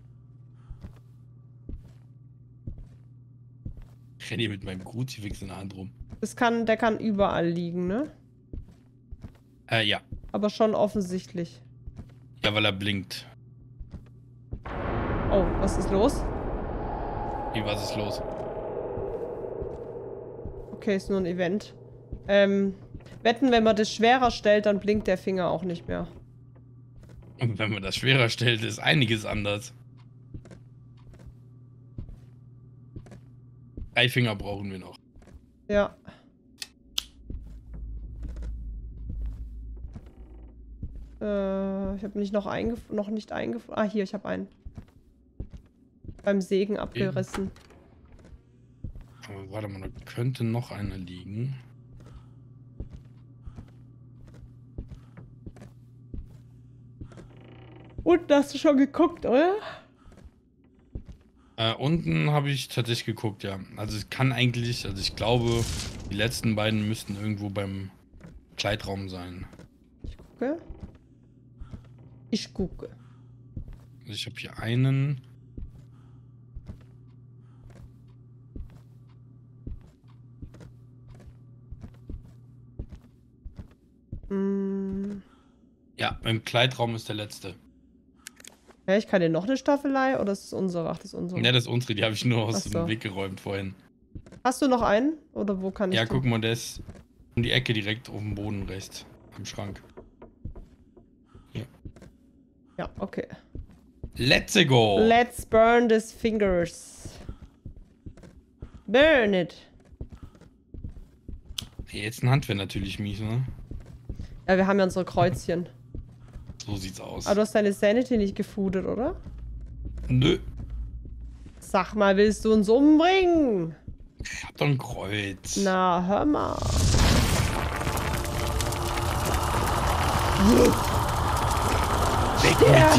Ich renne hier mit meinem Kruzifix in der Hand rum. Der kann überall liegen, ne? Ja. Aber schon offensichtlich. Ja, weil er blinkt. Oh, was ist los? Wie, was ist los? Okay, ist nur ein Event. Wetten, wenn man das schwerer stellt, dann blinkt der Finger auch nicht mehr. Und wenn man das schwerer stellt, ist einiges anders. 3 Finger brauchen wir noch. Ja. Ich habe nicht noch nicht eingefunden. Ah, hier, ich habe einen. Beim Sägen abgerissen. Aber warte mal, da könnte noch einer liegen. Und hast du schon geguckt, oder? Unten habe ich tatsächlich geguckt, ja. Also es kann eigentlich, also ich glaube, die letzten beiden müssten irgendwo beim Kleidraum sein. Ich gucke. Ich gucke. Also ich habe hier einen. Ja, im Kleidraum ist der letzte. Ja, ich kann dir noch eine Staffelei oder ist das unsere? Ach, das ist unsere. Ja, das ist unsere, die habe ich nur aus Ach so. dem Weg geräumt vorhin. Hast du noch einen? Oder wo kann ich Ja, den? guck mal, der ist um die Ecke direkt auf dem Boden rechts. Am Schrank. Hier. Ja, okay. Let's go! Let's burn these fingers. Burn it. Jetzt ein Hand wäre natürlich mies, ne? Ja, wir haben ja unsere Kreuzchen. So sieht's aus. Aber du hast deine Sanity nicht gefoodet, oder? Nö. Sag mal, willst du uns umbringen? Ich hab doch ein Kreuz. Na, hör mal. Weg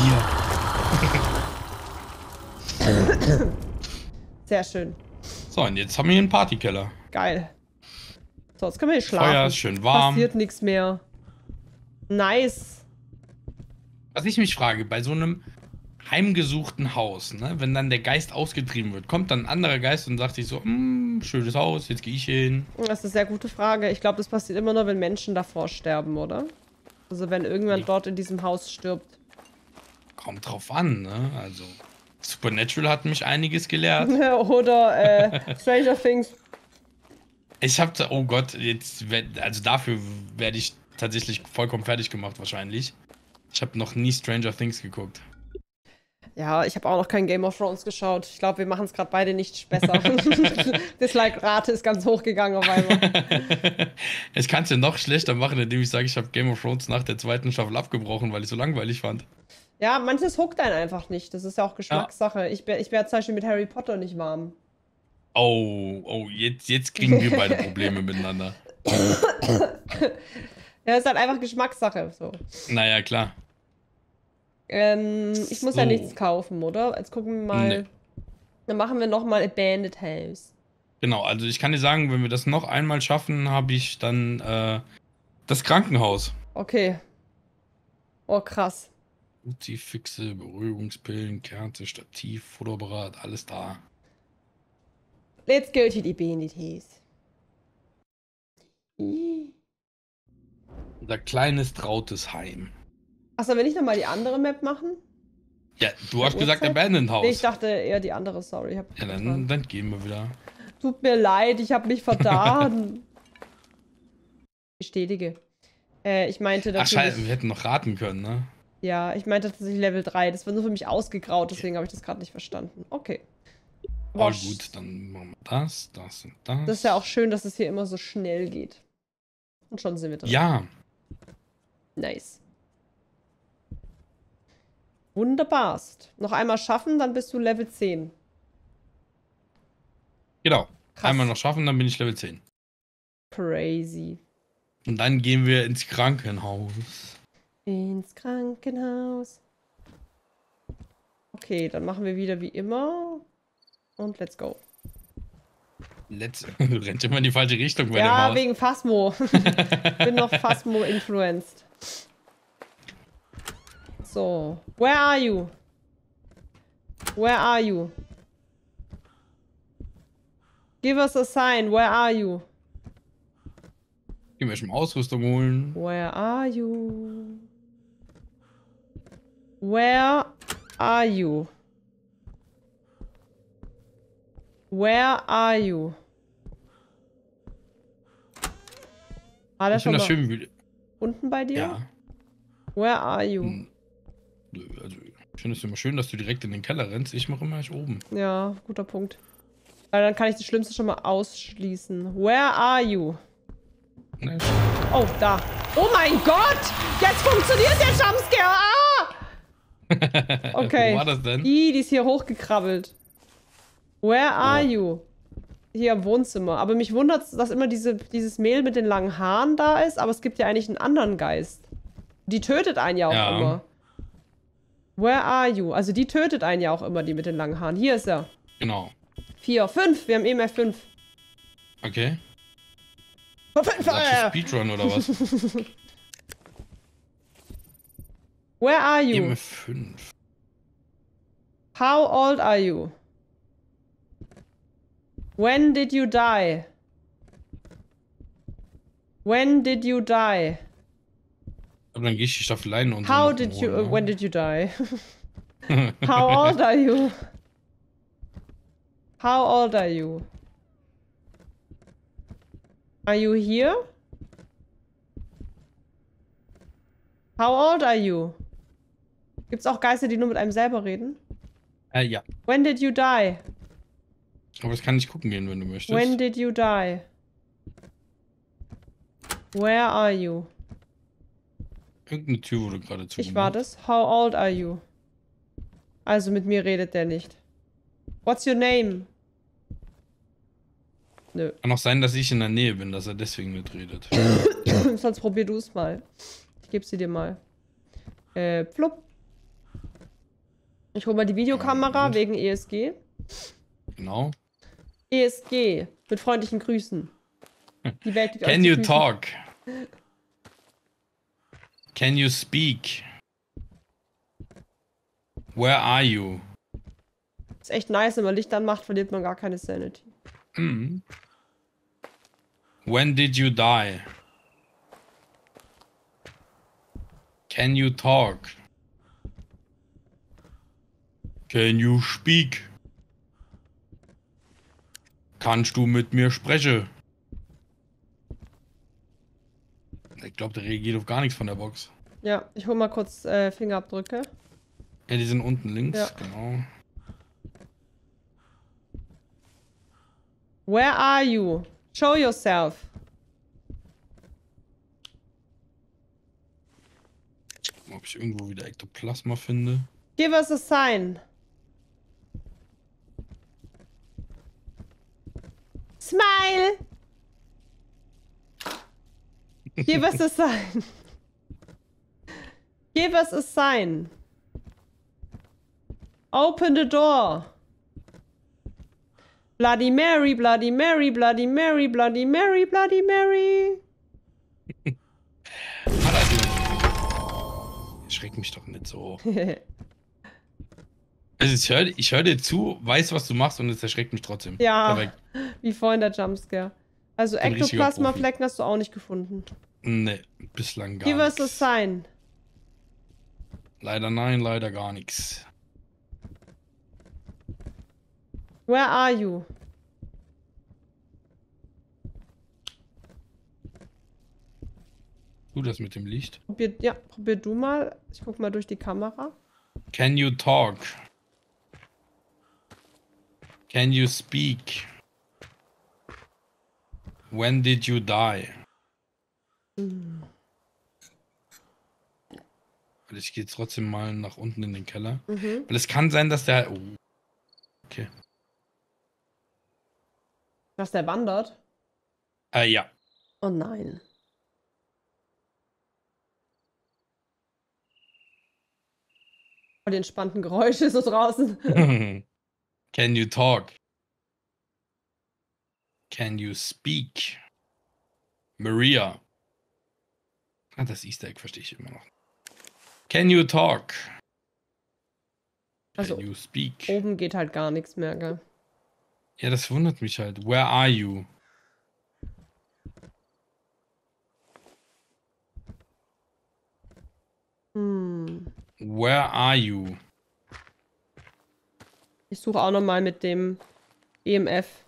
mit dir! Sehr schön. So, und jetzt haben wir hier einen Partykeller. Geil. So, jetzt können wir hier schlafen. Feuer ist schön warm. Passiert nichts mehr. Nice. Was ich mich frage, bei so einem heimgesuchten Haus, ne, wenn dann der Geist ausgetrieben wird, kommt dann ein anderer Geist und sagt sich so, schönes Haus, jetzt gehe ich hier hin. Das ist eine sehr gute Frage. Ich glaube, das passiert immer nur, wenn Menschen davor sterben, oder? Also wenn irgendjemand dort in diesem Haus stirbt. Kommt drauf an, ne? Also, Supernatural hat mich einiges gelehrt. Oder Stranger Things. Ich hab, oh Gott, jetzt, also dafür werde ich tatsächlich vollkommen fertig gemacht wahrscheinlich. Ich habe noch nie Stranger Things geguckt. Ja, ich habe auch noch kein Game of Thrones geschaut. Ich glaube, wir machen es gerade beide nicht besser. Dislike-Rate ist ganz hochgegangen auf einmal. Ich kann es ja noch schlechter machen, indem ich sage, ich habe Game of Thrones nach der zweiten Staffel abgebrochen, weil ich so langweilig fand. Ja, manches huckt einen einfach nicht. Das ist ja auch Geschmackssache. Ja. Ich wär zum Beispiel mit Harry Potter nicht warm. Oh, jetzt kriegen wir beide Probleme miteinander. Ja, ist halt einfach Geschmackssache. So. Naja, klar. Ich muss ja nichts kaufen, oder? Jetzt gucken wir mal. Nee. Dann machen wir nochmal Abandoned House. Genau, also ich kann dir sagen, wenn wir das noch einmal schaffen, habe ich dann das Krankenhaus. Okay. Oh, krass. Fixe, Beruhigungspillen, Kerze, Stativ, Fotoapparat, alles da. Let's go to the Abandoned House. Unser kleines, trautes Heim. Achso, will ich nochmal die andere Map machen? Ja, du hast gesagt Abandoned House. Nee, ich dachte eher die andere, sorry. Ja, dann gehen wir wieder. Tut mir leid, ich habe mich vertan. Bestätige. Ich meinte natürlich... Ach scheiße, wir hätten noch raten können, ne? Ja, ich meinte tatsächlich Level 3. Das wird nur für mich ausgegraut, deswegen habe ich das gerade nicht verstanden. Okay. Oh gut, dann machen wir das und das. Das ist ja auch schön, dass es hier immer so schnell geht. Und schon sind wir drin. Ja. Nice. Wunderbarst. Noch einmal schaffen, dann bist du Level 10. Genau. Krass. Einmal noch schaffen, dann bin ich Level 10. Crazy. Und dann gehen wir ins Krankenhaus. Ins Krankenhaus. Okay, dann machen wir wieder wie immer. Und let's go. Du rennst immer in die falsche Richtung bei dem Ja, Haus. wegen Phasmo. Bin noch Phasmo-influenced. So. Where are you? Where are you? Give us a sign. Where are you? Gehen wir schon mal Ausrüstung holen. Where are you? Where are you? Where are you? War der Ich schon finde das schön, wie... unten bei dir? Ja. Where are you? Also, ich finde es immer schön, dass du direkt in den Keller rennst. Ich mache immer erst oben. Ja, guter Punkt. Weil dann kann ich das Schlimmste schon mal ausschließen. Where are you? Nee. Oh, da. Oh mein Gott! Jetzt funktioniert der Jumpscare! Ah! Okay. Wo war das denn? Die ist hier hochgekrabbelt. Where are you? hier im Wohnzimmer. Aber mich wundert es, dass immer dieses Mädel mit den langen Haaren da ist, aber es gibt ja eigentlich einen anderen Geist. Die tötet einen ja auch immer. Where are you? Also die tötet einen ja auch immer, die mit den langen Haaren. Hier ist er. Genau. 4, 5. Wir haben EMF 5. Okay. Sagst du Speedrun oder was? Where are you? EMF 5. How old are you? When did you die? When did you die? Aber dann gehe ich die Staffeleien und How so. did you, when did you die? How old are you? How old are you? Are you here? How old are you? Gibt's auch Geister, die nur mit einem selber reden? Ja. When did you die? Aber das kann ich gucken gehen, wenn du möchtest. When did you die? Where are you? Irgendeine Tür wurde gerade zugemacht. Ich war das. How old are you? Also mit mir redet der nicht. What's your name? Nö. Kann auch sein, dass ich in der Nähe bin, dass er deswegen mitredet. Sonst probier du es mal. Ich gebe sie dir mal. Plupp. Ich hole mal die Videokamera wegen ESG. Genau. ESG. Mit freundlichen Grüßen. Die Welt liegt Can euch you zu Füßen. talk? Can you speak? Where are you? Ist echt nice, wenn man Licht anmacht, verliert man gar keine Sanity. Mhm. When did you die? Can you talk? Can you speak? Kannst du mit mir sprechen? Ich glaube, der reagiert auf gar nichts von der Box. Ja, ich hol mal kurz Fingerabdrücke. Ja, die sind unten links, Ja. genau. Where are you? Show yourself. Ob ich irgendwo wieder Ektoplasma finde. Give us a sign. Smile! Give us a sign. Give us a sign. Open the door. Bloody Mary, Bloody Mary, Bloody Mary, Bloody Mary, Bloody Mary. Schreck mich doch nicht so. Also ich hör dir zu, weiß, was du machst und es erschreckt mich trotzdem. Ja, Perfekt. wie vorhin der Jumpscare. Also Ein richtiger Ektoplasma-Flecken hast du auch nicht gefunden. Nee, bislang gar Give us a nichts. sign. Leider nein, leider gar nichts. Where are you? Du das mit dem Licht. Probier du mal. Ich guck mal durch die Kamera. Can you talk? Can you speak? When did you die? Ich gehe jetzt trotzdem mal nach unten in den Keller. Weil es kann sein, dass der... Oh. Okay. Dass der wandert? Ja. Oh nein. Oh, die entspannten Geräusche so draußen. Can you talk? Can you speak? Maria. Ah, das Easter Egg verstehe ich immer noch. Can you talk? Can Also, you speak? oben geht halt gar nichts mehr, gell? Ja, das wundert mich halt. Where are you? Where are you? Ich suche auch nochmal mit dem EMF.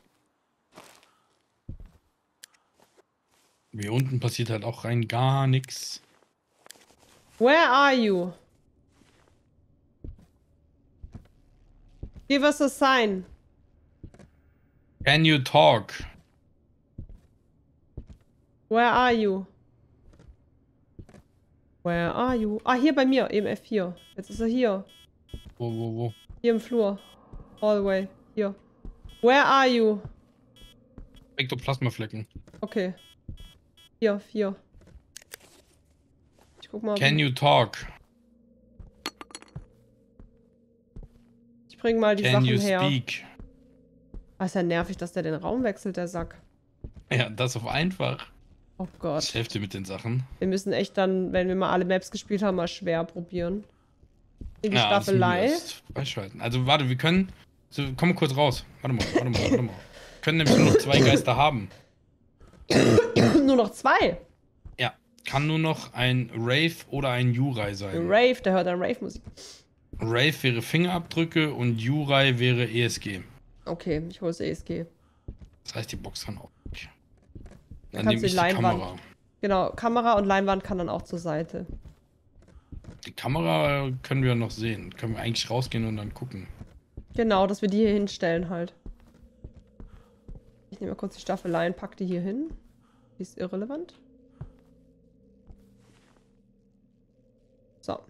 Hier unten passiert halt auch rein gar nichts. Where are you? Give us a sign. Can you talk? Where are you? Where are you? Ah, hier bei mir, EMF hier. Jetzt ist er hier. Wo? Hier im Flur. Hallway. Hier. Where are you? Ektoplasmaflecken. Okay. 4, 4. Ich guck mal. Can you talk? Ich bring mal die Can Sachen you her. speak? Ah, ist ja nervig, dass der den Raum wechselt, der Sack. Ja, das auf einfach. Oh Gott. Ich helfe dir mit den Sachen. Wir müssen echt dann, wenn wir mal alle Maps gespielt haben, mal schwer probieren. In die Ja, das müssen wir Staffelei. erst freischalten. Also warte, wir können... So, komm kurz raus. Warte mal. Wir können nämlich nur noch 2 Geister haben. Nur noch 2. Ja, kann nur noch ein Rave oder ein Yurai sein. Rave, der hört dann Rave-Musik. Rave wäre Fingerabdrücke und Yurai wäre ESG. Okay, ich hole das ESG. Das heißt, die Box kann auch weg. Dann Dann kannst nehme du ich die die Leinwand. Kamera. Genau, Kamera und Leinwand kann dann auch zur Seite. Die Kamera können wir noch sehen. Können wir eigentlich rausgehen und dann gucken. Genau, dass wir die hier hinstellen halt. Ich nehme mal kurz die Staffelei und pack die hier hin. Die ist irrelevant. So.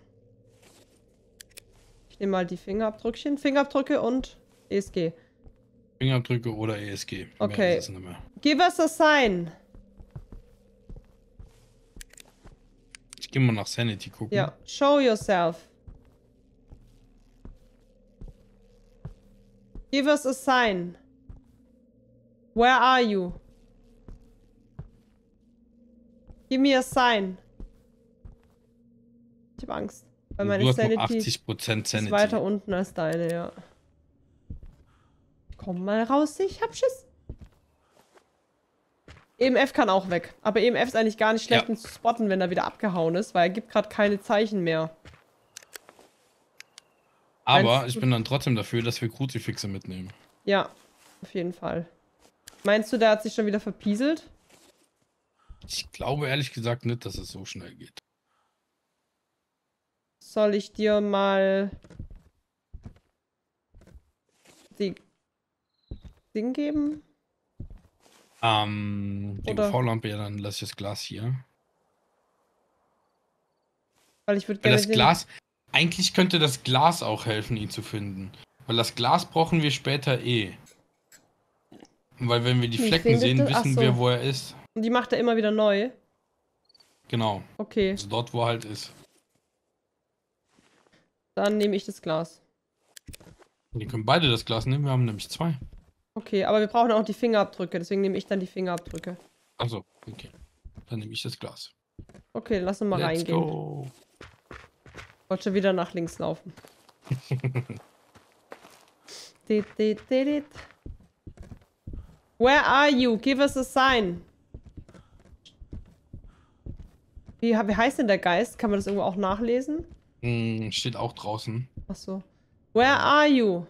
Ich nehme mal die Fingerabdrückchen. Fingerabdrücke und ESG. Fingerabdrücke oder ESG. Okay. Mehr ist es nicht mehr. Give us a sign. Ich gehe mal nach Sanity gucken. Ja. Show yourself. Give us a sign. Where are you? Give me a sign. Ich habe Angst. Weil meine du hast noch Sanity 80% Sanity. ist weiter unten als deine, ja. Komm mal raus, ich hab Schiss. EMF kann auch weg. Aber EMF ist eigentlich gar nicht schlecht, Ja. ihn zu spotten, wenn er wieder abgehauen ist, weil er gibt gerade keine Zeichen mehr. Aber Meinst ich du- bin dann trotzdem dafür, dass wir Kruzifixe mitnehmen. Ja, auf jeden Fall. Meinst du, der hat sich schon wieder verpieselt? Ich glaube ehrlich gesagt nicht, dass es so schnell geht. Soll ich dir mal die Ding geben? Die Oder- UV-Lampe, ja, dann lasse ich das Glas hier. Weil ich würde Weil gerne das Glas, eigentlich könnte das Glas auch helfen, ihn zu finden. Weil das Glas brauchen wir später eh. Weil wenn wir die Wie Flecken findet sehen, das? Ach wissen so. wir, wo er ist. Und die macht er immer wieder neu. Genau. Okay, Also dort, wo er halt ist. dann nehme ich das Glas. Wir können beide das Glas nehmen, wir haben nämlich 2. Okay, aber wir brauchen auch die Fingerabdrücke, deswegen nehme ich dann die Fingerabdrücke. Also, okay. Dann nehme ich das Glas. Okay, lass uns mal Let's reingehen. go. Wollte schon wieder nach links laufen. Dit, dit, dit, dit. Where are you? Give us a sign. Wie heißt denn der Geist? Kann man das irgendwo auch nachlesen? Steht auch draußen. Ach so. Where are you?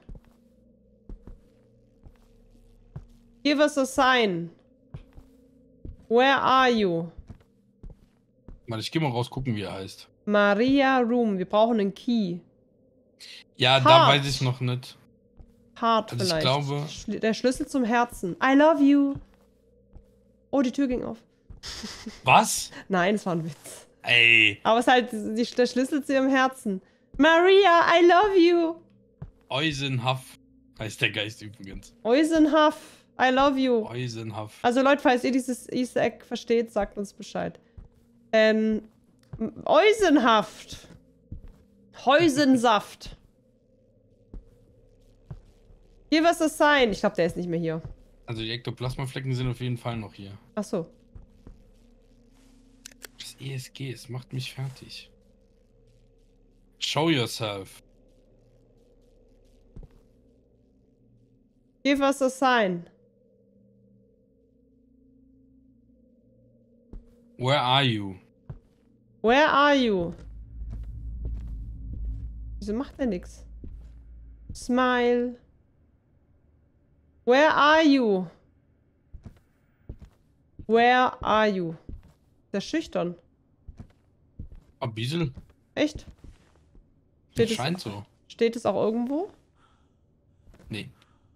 Give us a sign. Where are you? Warte, ich gehe mal raus gucken, wie er heißt. Maria Room. Wir brauchen einen Key. Ja, da Heart. weiß ich noch nicht. Heart Also ich vielleicht. glaube- Der Schlüssel zum Herzen. I love you. Oh, die Tür ging auf. Was? Nein, es war ein Witz. Ey, Aber es ist halt der Schlüssel zu ihrem Herzen. Maria, I love you. Eusenhaff heißt der Geist übrigens. Eusenhaff, I love you. Eusenhaff. Also Leute, falls ihr dieses Easter Egg versteht, sagt uns Bescheid. Eusenhaft. Heusensaft. Give us a sign. Ich glaube, der ist nicht mehr hier. Also die Ektoplasmaflecken sind auf jeden Fall noch hier. Ach so. Das ESG, es macht mich fertig. Show yourself. Give us a sign. Where are you? Where are you? Wieso macht der nix? Smile. Where are you? Where are you? Der ist schüchtern. Ah, Biesel? Echt? Das Steht es- scheint so. Steht es auch irgendwo? Nee.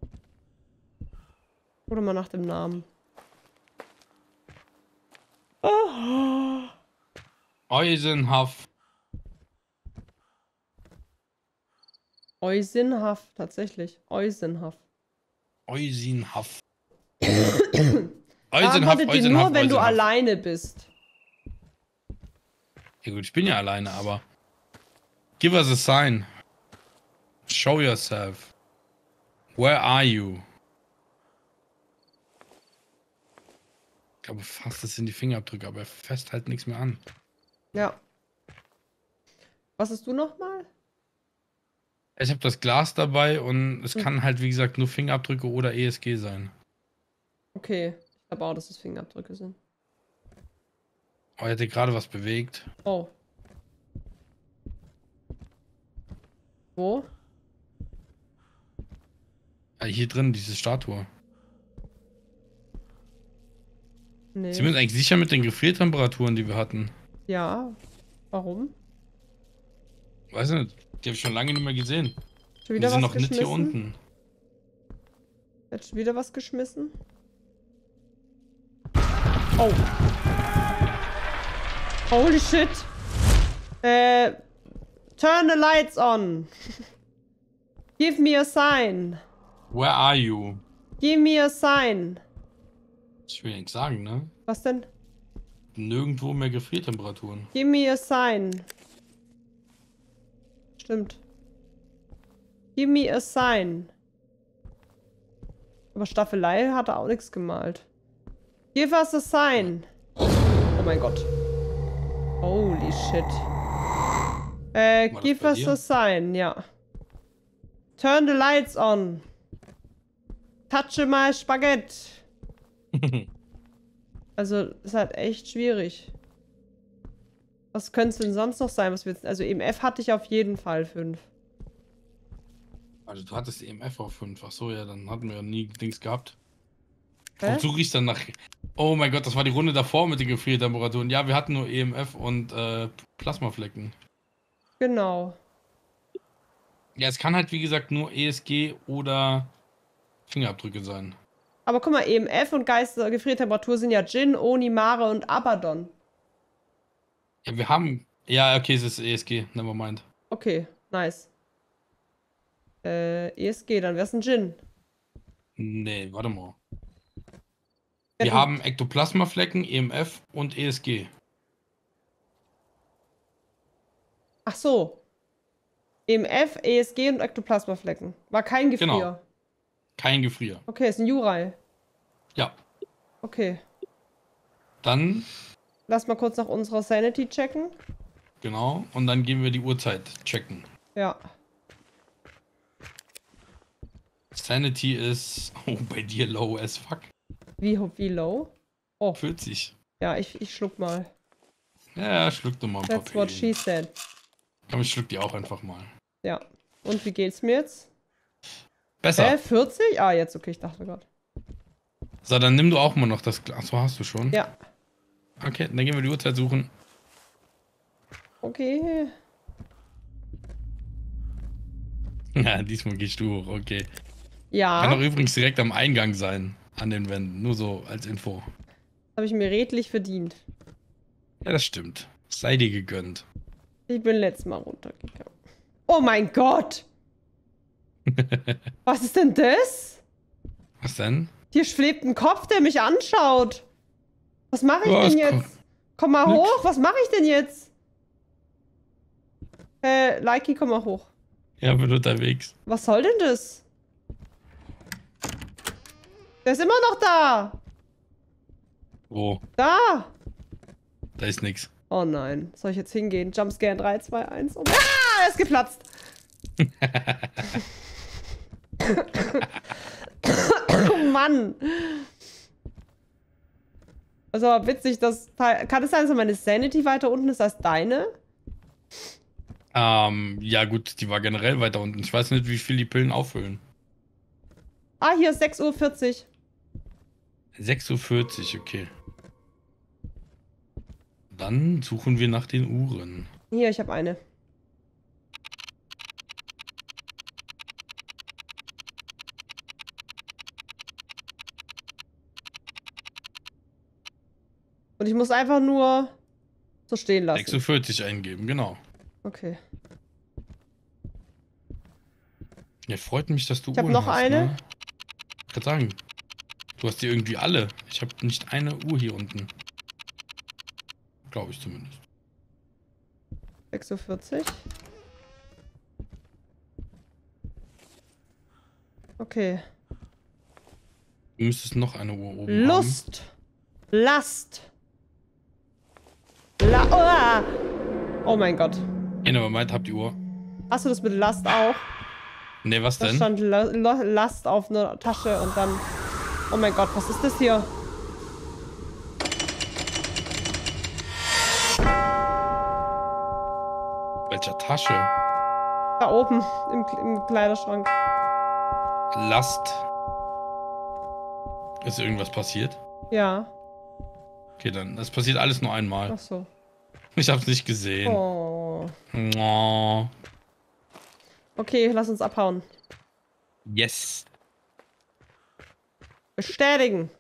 Oder mal nach dem Namen. Oh. Eusenhaff. Eusenhaft, tatsächlich. Eusenhaft. Eusenhaff. Antwortet dir Eusenhaft, nur, wenn du Eusenhaft. alleine bist. Ja gut, ich bin ja alleine, aber... Give us a sign. Show yourself. Where are you? Ich glaube fast, das sind die Fingerabdrücke, aber er fasst halt nichts mehr an. Ja. Was hast du nochmal? Ich habe das Glas dabei und es kann halt, wie gesagt, nur Fingerabdrücke oder ESG sein. Okay. Ich glaube auch, dass es Fingerabdrücke sind. Oh, er hätte gerade was bewegt. Oh. Wo? Hier drin, diese Statue. Nee. Sind wir uns eigentlich sicher mit den Gefriertemperaturen, die wir hatten? Ja. Warum? Weiß nicht. Die habe ich schon lange nicht mehr gesehen. Schon Die wieder sind was noch nicht hier geschmissen? unten. Hat schon wieder was geschmissen? Oh. Holy shit. Turn the lights on. Give me a sign. Where are you? Give me a sign. Ich will nichts sagen, ne? Was denn? Nirgendwo mehr Gefriertemperaturen. Give me a sign. Stimmt. Give me a sign. Aber Staffelei hat er auch nichts gemalt. Give us a sign. Oh mein Gott. Holy shit. Give us a sign, ja. Turn the lights on. Touch my Spaghetti. Also, ist halt echt schwierig. Was könnte es denn sonst noch sein, was wir jetzt... Also, EMF hatte ich auf jeden Fall 5. Also du hattest EMF auf 5. Achso, ja, dann hatten wir ja nie Dings gehabt. Hä? Warum suche ich dann nach... Oh mein Gott, das war die Runde davor mit den Gefriertemperaturen. Ja, wir hatten nur EMF und Plasmaflecken. Genau. Ja, es kann halt wie gesagt nur ESG oder Fingerabdrücke sein. Aber guck mal, EMF und Gefriertemperatur sind ja Jin, Oni, Mare und Abaddon. Ja, wir haben... Ja, okay, es ist ESG. Nevermind. Okay, nice. ESG, dann wär's ein Jin. Nee, warte mal. Ja, Wir haben Ektoplasmaflecken, EMF und ESG. Ach so. EMF, ESG und Ektoplasmaflecken. War kein Gefrier. Genau. Kein Gefrier. Okay, ist ein Jurai. Ja. Okay. Dann, Lass mal kurz nach unserer Sanity checken. genau, und dann gehen wir die Uhrzeit checken. Ja. Sanity ist, oh, bei dir low as fuck. Wie low? Oh, 40. ja, ich schluck mal. Ja, schluck doch mal ein That's paar what she said. Komm, ich schluck die auch einfach mal. Ja. Und wie geht's mir jetzt? Besser. 40? Ah, jetzt, okay, ich dachte gerade. So, dann nimm du auch mal noch das Glas. So hast du schon. Ja. Okay, dann gehen wir die Uhrzeit suchen. Okay. Ja, diesmal gehst du hoch, okay. Ja. Kann auch übrigens direkt am Eingang sein. An den Wänden. Nur so als Info. Habe ich mir redlich verdient. Ja, das stimmt. Sei dir gegönnt. Ich bin letztes Mal runtergegangen. Oh mein Gott! Was ist denn das? Was denn? Hier schwebt ein Kopf, der mich anschaut. Was mache ich Was? denn jetzt? Komm mal Nix. hoch, was mache ich denn jetzt? Likey, komm mal hoch. Ja, bin unterwegs. Was soll denn das? Der ist immer noch da. Wo? Da. Da ist nix. Oh nein. Soll ich jetzt hingehen? Jumpscare 3, 2, 1. Oh, er ist geplatzt. Oh Mann. Also witzig, dass... Kann es sein, dass meine Sanity weiter unten ist als deine? Ja gut, die war generell weiter unten. Ich weiß nicht, wie viel die Pillen auffüllen. Ah, hier ist 6:40 Uhr. 6:40 Uhr, okay. Dann suchen wir nach den Uhren. Hier, ich habe eine. Und ich muss einfach nur so stehen lassen. 6:40 Uhr eingeben, genau. Okay. Ja, freut mich, dass du Ich hab Uhren noch hast, eine. ne? Ich kann sagen, Du hast die irgendwie alle. Ich habe nicht eine Uhr hier unten. Glaube ich zumindest. 46. Okay. Du müsstest noch eine Uhr oben Lust. Last. Oh mein Gott. haben. Aber meint, habt die Uhr. Hast du das mit Last auch? Ne, was Da denn? stand Last auf einer Tasche und dann... Oh mein Gott, was ist das hier? Welcher Tasche? Da oben im Kleiderschrank. Last. Ist irgendwas passiert? Ja. Okay, dann. Das passiert alles nur einmal. Ach so. Ich hab's nicht gesehen. Oh. Oh. Okay, lass uns abhauen. Yes. Bestätigen.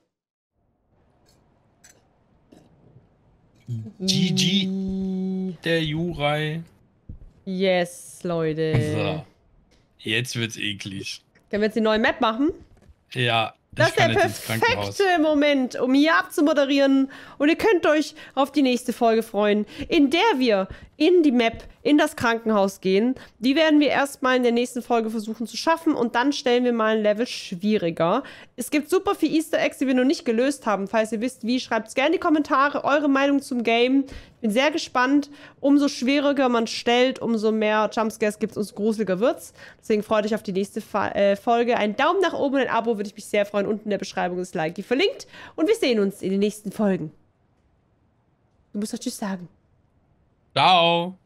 GG. Der Jurei. Yes, Leute. So. Jetzt wird's eklig. Können wir jetzt die neue Map machen? Ja. Das ist der perfekte Moment, um hier abzumoderieren. Und ihr könnt euch auf die nächste Folge freuen, in der wir in die Map, in das Krankenhaus gehen. Die werden wir erstmal in der nächsten Folge versuchen zu schaffen und dann stellen wir mal ein Level schwieriger. Es gibt super viele Easter Eggs, die wir noch nicht gelöst haben. Falls ihr wisst, wie, schreibt es gerne in die Kommentare eure Meinung zum Game. Ich bin sehr gespannt. Umso schwieriger man stellt, umso mehr Jumpscares gibt es, umso gruseliger wird's. Deswegen freut euch auf die nächste Folge. Einen Daumen nach oben und ein Abo würde ich mich sehr freuen. Unten in der Beschreibung ist Like verlinkt. Und wir sehen uns in den nächsten Folgen. Du musst doch Tschüss sagen. Ciao.